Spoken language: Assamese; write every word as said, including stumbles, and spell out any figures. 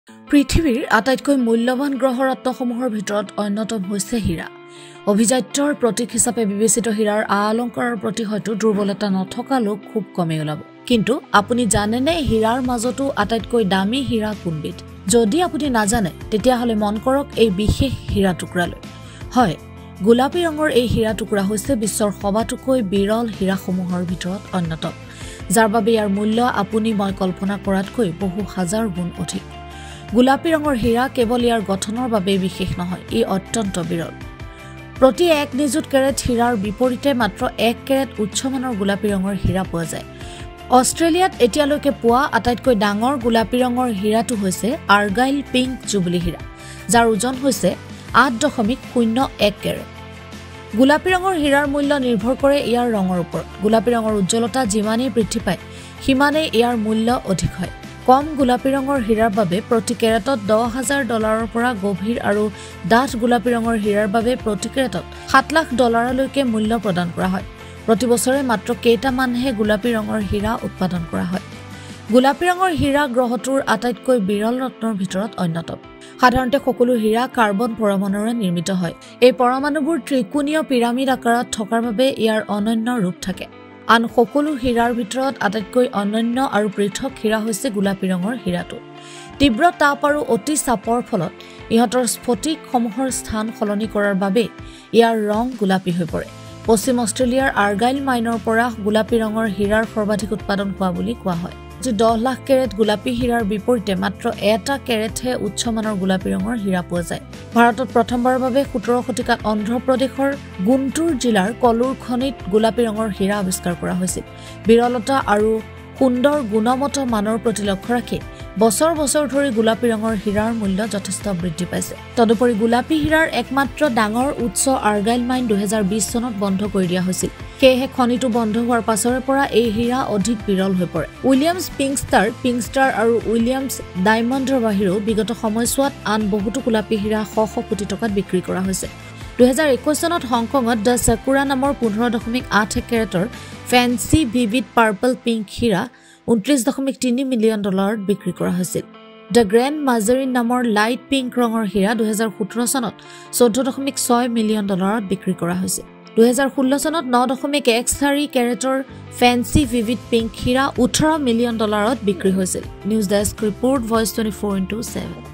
পৃথিৱীৰ আটাইতকৈ মূল্যৱান গ্ৰহৰত্নসমূহৰ ভিতৰত অন্যতম হৈছে হীৰা। অভিজাত্যৰ প্ৰতীক হিচাপে বিবেচিত হীৰাৰ আলংকাৰৰ প্ৰতি হয়তো দুৰ্বলতা নথকা লোক খুব কমেই ওলাব। কিন্তু আপুনি জানেনে হীৰাৰ মাজতো আটাইতকৈ দামী হীৰা কোনবিধ? যদি আপুনি নাজানে তেতিয়াহ'লে মন কৰক এই বিশেষ হীৰা টুকুৰালৈ। হয়, গোলাপী ৰঙৰ এই হীৰা টুকুৰা হৈছে বিশ্বৰ সবাতোকৈ বিৰল হীৰাসমূহৰ ভিতৰত অন্যতম, যাৰ বাবে ইয়াৰ মূল্য আপুনি মই কল্পনা কৰাতকৈ বহু হাজাৰ গুণ অধিক। গোলাপী ৰঙৰ হীৰা কেৱল ইয়াৰ গঠনৰ বাবে বিশেষ নহয়, ই অত্যন্ত বিৰল। প্ৰতি এক নিযুত কেৰেট হীৰাৰ বিপৰীতে মাত্ৰ এক কেৰেট উচ্চমানৰ গোলাপী ৰঙৰ হীৰা পোৱা যায়। অষ্ট্ৰেলিয়াত এতিয়ালৈকে পোৱা আটাইতকৈ ডাঙৰ গোলাপী ৰঙৰ হীৰাটো হৈছে আৰ্গাইল পিংক জুবিলি হীৰা, যাৰ ওজন হৈছে আঠ দশমিক শূন্য এক কেৰেট। গোলাপী ৰঙৰ হীৰাৰ মূল্য নিৰ্ভৰ কৰে ইয়াৰ ৰঙৰ ওপৰত। গোলাপী ৰঙৰ উজ্জ্বলতা যিমানেই বৃদ্ধি পায় সিমানেই ইয়াৰ মূল্য অধিক হয়। কম গোলাপী ৰঙৰ হীৰাৰ বাবে প্ৰতি কেৰেটত দহ হাজাৰ ডলাৰৰ পৰা গভীৰ আৰু ডাঠ গোলাপী ৰঙৰ হীৰাৰ বাবে প্ৰতি কেৰেটত সাত লাখ ডলাৰলৈকে মূল্য প্ৰদান কৰা হয়। প্ৰতি বছৰে মাত্ৰ কেইটামানহে গোলাপী ৰঙৰ হীৰা উৎপাদন কৰা হয়। গোলাপী ৰঙৰ হীৰা গ্ৰহটোৰ আটাইতকৈ বিৰল ৰত্নৰ ভিতৰত অন্যতম। সাধাৰণতে সকলো হীৰা কাৰ্বন পৰমাণুৰে নিৰ্মিত হয়। এই পৰমাণুবোৰ ত্ৰিকোণীয় পিৰামিড আকাৰত থকাৰ বাবে ইয়াৰ অনন্য ৰূপ থাকে। আন সকলো হীৰাৰ ভিতৰত আটাইতকৈ অনন্য আৰু পৃথক হীৰা হৈছে গোলাপী ৰঙৰ হীৰাটো। তীব্ৰ তাপ আৰু অতি চাপৰ ফলত ইহঁতৰ স্ফটিকসমূহৰ স্থান সলনি কৰাৰ বাবে ইয়াৰ ৰং গোলাপী হৈ পৰে। পশ্চিম অষ্ট্ৰেলিয়াৰ আৰ্গাইল মাইনৰ পৰা গোলাপী ৰঙৰ হীৰাৰ সৰ্বাধিক উৎপাদন হোৱা বুলি কোৱা হয়। যি দহ লাখ কেৰেট গোলাপী হীৰাৰ বিপৰীতে মাত্ৰ এটা কেৰেটহে উচ্চমানৰ গোলাপী ৰঙৰ হীৰা পোৱা যায়। ভাৰতত প্ৰথমবাৰৰ বাবে সোতৰ শতিকাত অন্ধ্ৰপ্ৰদেশৰ গুণ্টুৰ জিলাৰ কলুৰ খনিত গোলাপী ৰঙৰ হীৰা আৱিষ্কাৰ কৰা হৈছিল। বিৰলতা আৰু সুন্দৰ গুণমত মানৰ প্ৰতি লক্ষ্য ৰাখি বছৰ বছৰ ধৰি গোলাপী ৰঙৰ হীৰাৰ মূল্য যথেষ্ট বৃদ্ধি পাইছে। তদুপৰি গোলাপী হীৰাৰ একমাত্ৰ ডাঙৰ উৎস আৰ্গাইল মাইন দুহেজাৰ বিশ চনত বন্ধ কৰি দিয়া হৈছিল। সেয়েহে খনিটো বন্ধ হোৱাৰ পাছৰে পৰা এই হীৰা অধিক বিৰল হৈ পৰে। উইলিয়ামছ পিংকষ্টাৰ পিংকষ্টাৰ আৰু উইলিয়ামছ ডায়মণ্ডৰ বাহিৰেও বিগত সময়ছোৱাত আন বহুতো গোলাপী হীৰা শ শ কোটি টকাত বিক্ৰী কৰা হৈছে। দুহেজাৰ একৈশ চনত হংকঙত দ্য চাকুৰা নামৰ পোন্ধৰ দশমিক আঠ এক কেৰেটৰ ফেন্সি ভিভিড পাৰ্পল পিংক হীৰা ঊনত্ৰিশ দশমিক তিনি মিলিয়ন ডলাৰত বিক্ৰী কৰা হৈছিল। দ্য গ্ৰেণ্ড মাজাৰিন নামৰ লাইট পিংক ৰঙৰ হীৰা দুহেজাৰ সোতৰ চনত চৈধ্য দশমিক ছয় মিলিয়ন ডলাৰত বিক্ৰী কৰা হৈছিল। দুহেজাৰ ষোল্ল চনত ন দশমিক এক চাৰি কেৰেটৰ ফেন্সি ভিভিড পিংক হীৰা ওঠৰ মিলিয়ন ডলাৰত বিক্ৰী হৈছিল। News desk report, voice twenty four into seven.